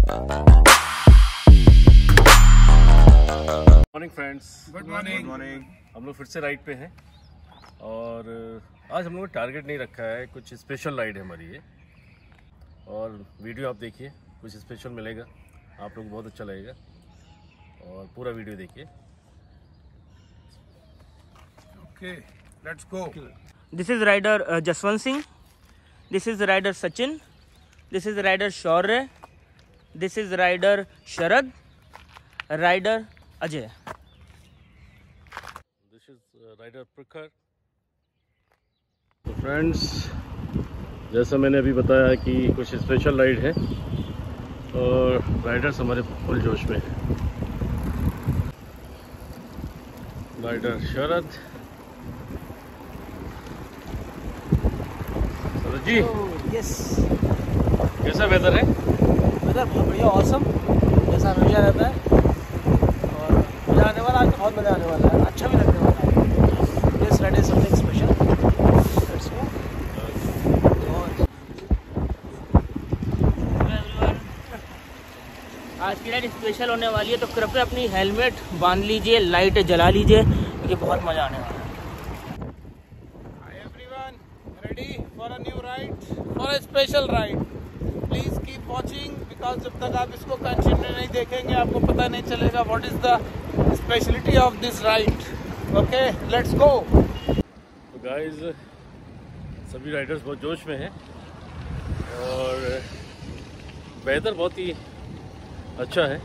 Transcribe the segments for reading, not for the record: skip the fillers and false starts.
Morning friends, good morning. हम लोग फिर से राइड पे हैं और आज हम लोगों ने टारगेट नहीं रखा है, कुछ स्पेशल राइड है हमारी ये। और वीडियो आप देखिए, कुछ स्पेशल मिलेगा, आप लोग को बहुत अच्छा लगेगा और पूरा वीडियो देखिए। Okay, let's go. This is rider Jaswant Singh. This is rider Sachin. This is rider Shaurya. This is rider Sharad. Rider Ajay. This is rider Prakhar. तो फ्रेंड्स, जैसा मैंने अभी बताया कि कुछ स्पेशल राइड है और राइडर्स हमारे फुल जोश में हैं। राइडर शरद जी। Yes. कैसा वेदर है? वेदर बहुत बढ़िया, ऑसम, जैसा हमेशा रहता है। और मज़ा आने वाला, आज बहुत मज़ा आने वाला है, अच्छा भी लगने वाला है। This ride is something special. Let's go. आज की राइड स्पेशल होने वाली है, तो कृपया अपनी हेलमेट बांध लीजिए, लाइट जला लीजिए, क्योंकि बहुत मज़ा आने वाला है। Hi everyone, ready for a new ride, for a special ride. Please keep watching because जब तक आप इसको कंटिन्यू नहीं देखेंगे आपको पता नहीं चलेगा what is the speciality of this ride. Okay, let's go. तो गाइस, सभी राइडर्स बहुत जोश में हैं और वेदर बहुत ही अच्छा है।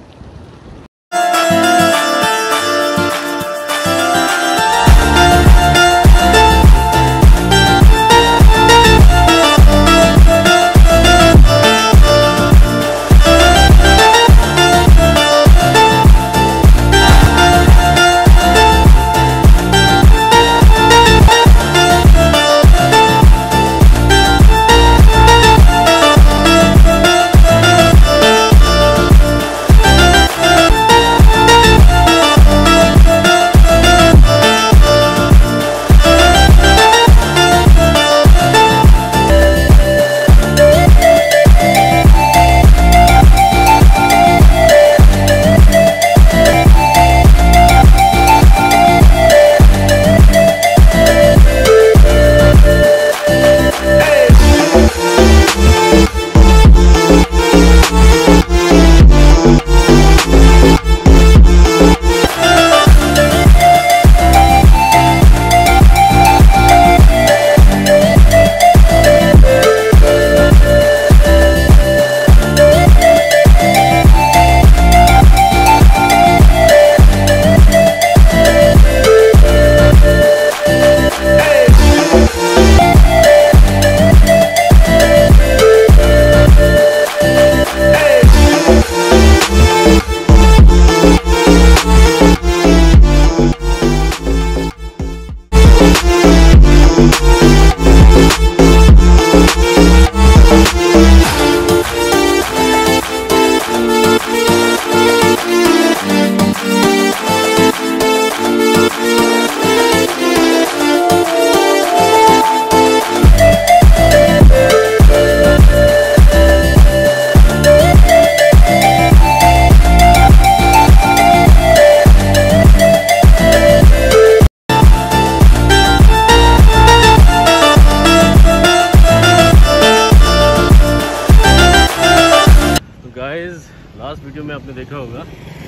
लास्ट वीडियो में आपने देखा होगा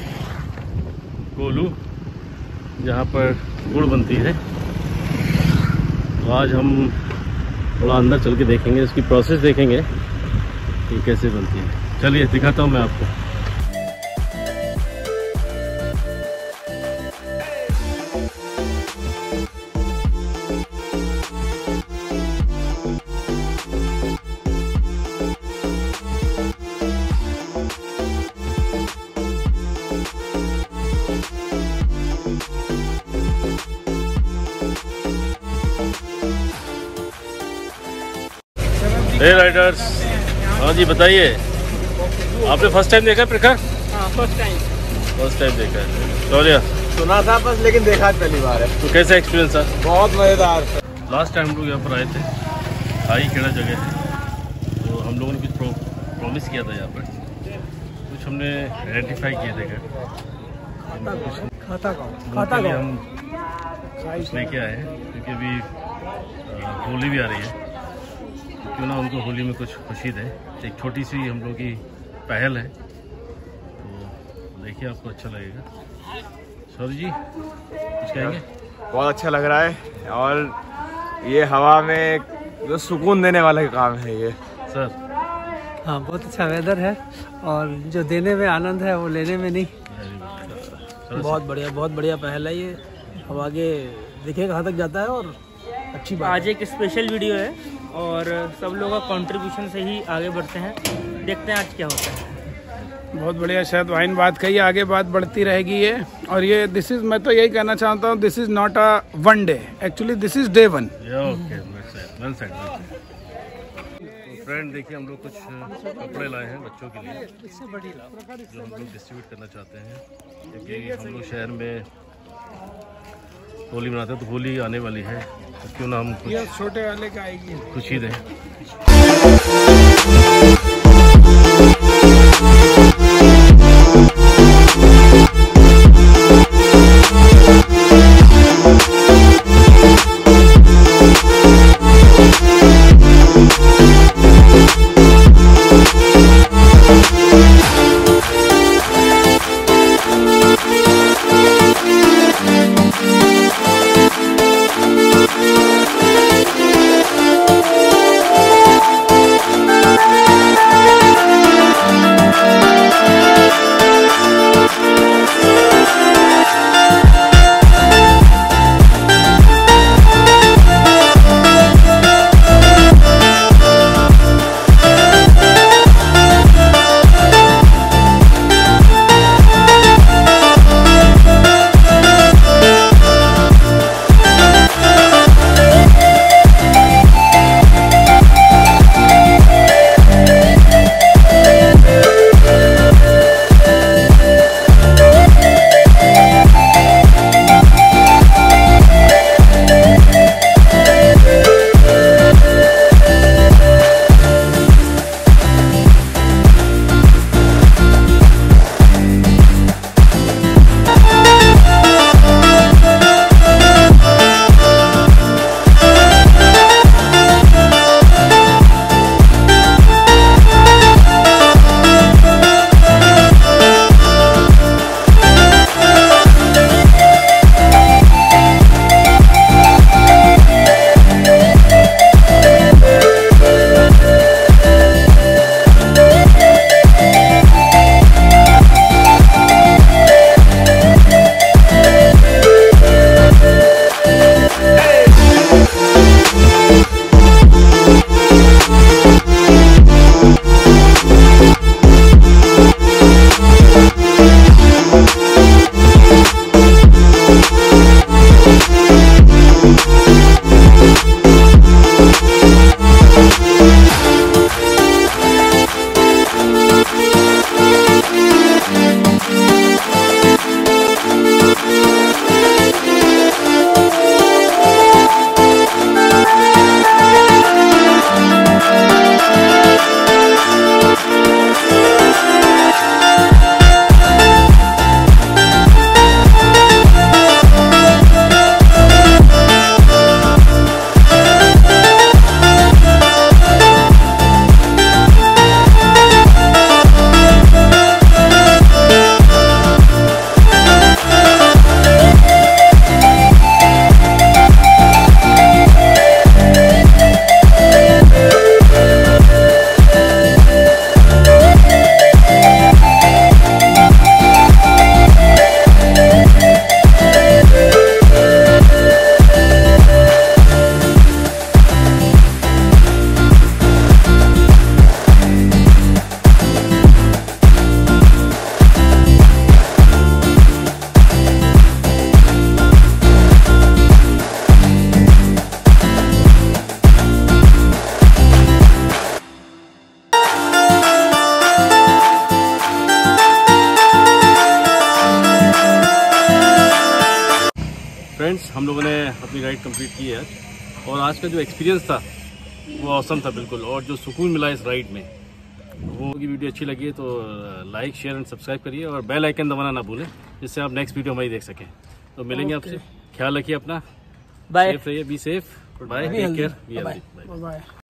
कोलू, जहाँ पर गुड़ बनती है। तो आज हम थोड़ा अंदर चल के देखेंगे, उसकी प्रोसेस देखेंगे कि कैसे बनती है। चलिए दिखाता हूँ मैं आपको। हे राइडर्स, हाँ जी बताइए, आपने फर्स्ट टाइम देखा प्रखर? हाँ, फर्स्ट टाइम देखा है। शौर्य? सुना था बस, लेकिन देखा पहली बार है। तो कैसा एक्सपीरियंस था? बहुत मज़ेदार। लास्ट टाइम हम लोग यहाँ पर आए थे, खाई खेड़ा जगह है, तो हम लोगों ने कुछ प्रॉमिस किया था यहाँ पर, कुछ हमने आइडेंटिफाई किए थे खाता गाँव हम कुछ लेके आए हैं, क्योंकि अभी होली भी आ रही है, क्यों ना उनको होली में कुछ खुशी दें। एक छोटी सी हम लोग की पहल है, तो देखिए आपको अच्छा लगेगा। सौरभ जी कुछ कहेंगे? बहुत अच्छा लग रहा है और ये हवा में जो सुकून देने वाला काम है ये सर। हाँ, बहुत अच्छा वेदर है और जो देने में आनंद है वो लेने में नहीं। बहुत बढ़िया पहल है ये। अब आगे देखिए कहाँ तक जाता है और अच्छी बात। आज एक स्पेशल वीडियो है और सब लोग का कंट्रीब्यूशन से ही आगे बढ़ते हैं। देखते हैं आज क्या होता है। बहुत बढ़िया, शायद वाइन बात कही, आगे बात बढ़ती रहेगी ये। और ये दिस इज, मैं तो यही कहना चाहता हूँ, this is not a one day, actually this is day 1। Well said. Friend देखिए, हम लोग कुछ कपड़े लाए हैं बच्चों के लिए, जो हम लोग डिस्ट्रीब्यूट करना चाहते हैं, क्योंकि हम लोग शहर में होली मनाते हैं, तो होली आने वाली है, तो क्यों ना हम कुछ छोटे वाले का आएगी खुशी दें। फ्रेंड्स, हम लोगों ने अपनी राइड कंप्लीट की है और आज का जो एक्सपीरियंस था वो ऑसम था बिल्कुल। और जो सुकून मिला इस राइड में वो की वीडियो अच्छी लगी है तो लाइक शेयर एंड सब्सक्राइब करिए और बेल आइकन दबाना ना भूलें, जिससे आप नेक्स्ट वीडियो हमारी देख सकें। तो मिलेंगे आपसे, ख्याल रखिए अपना, बाय। सेफ रहिए, be safe, bye, take care, bye.